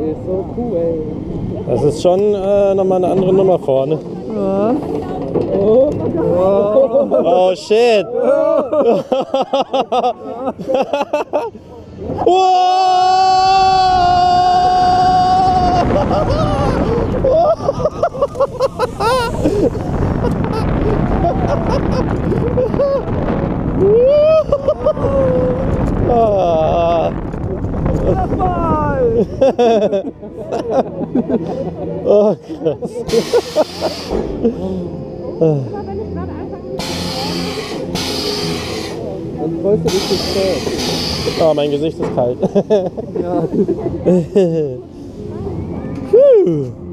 ist so cool. Das ist schon nochmal eine andere Nummer vorne. Ja. Oh shit! Oh, krass. Dann freust du dich zu spät. Oh, mein Gesicht ist kalt. Ja. Puh.